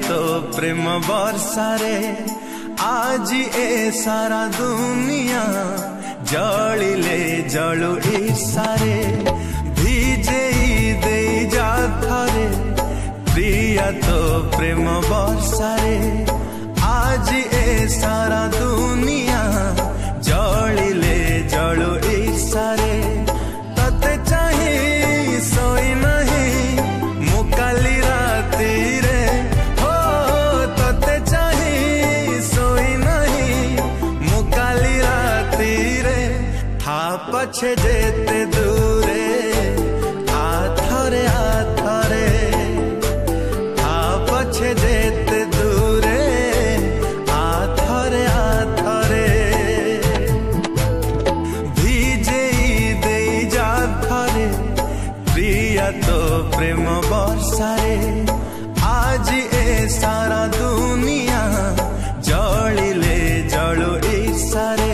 तो प्रेम वर्षारे आज ए सारा दुनिया जलिले जलु ईर्षारे भिजे दे जा थरे प्रिया तो प्रेम वर्षारे आज ए सारा दुनिया जलिले जलु ईर्षारे तते चाही सोई नहीं मुकाली राती रे हो तते चाही सोई नहीं मुकाली राती रे था पछे जेते दूरे आथरे आथरे था पछे जेते दूरे आथरे आथरे भिजे दे जा थरे प्रिया तो प्रेम वर्षारे आज ए सारा दुनिया जलिले जलु ईर्षारे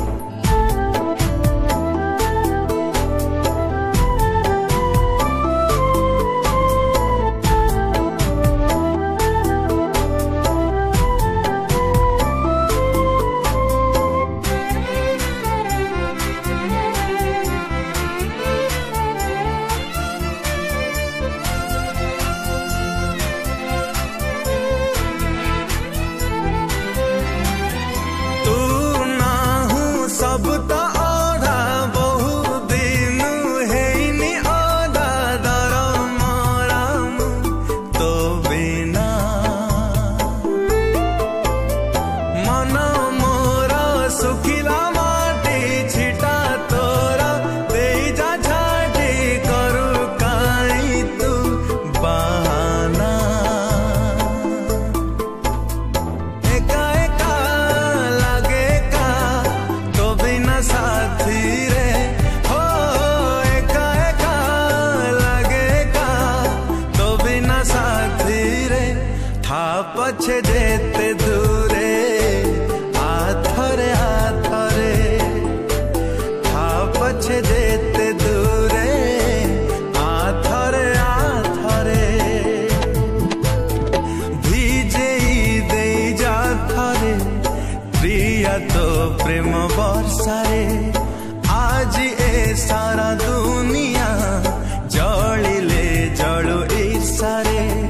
सब तो आधा बहु दिन है आधा दर मरम तो बिना मन मोर सुखिला माटी छिटा तोरा दे जा छाटी करू काई तू बहाना एका एका लागे का तो बिना साथी रे हो एका एका लगे का तो बिना साथी रे था पछे जेते दूरे आथरे आथरे था पछे जेते दूरे आथरे आथरे भिजे दे जा थरे प्रिया तो प्रेम वर्षारे आज ए सारा दुनिया जलिले जलु ईर्षारे।